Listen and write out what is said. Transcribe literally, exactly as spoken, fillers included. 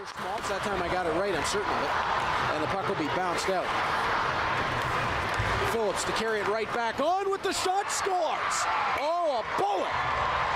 First Maltz, that time I got it right, I'm certain of it. And the puck will be bounced out. Phillips to carry it right back on with the shot, scores! Oh, a bullet!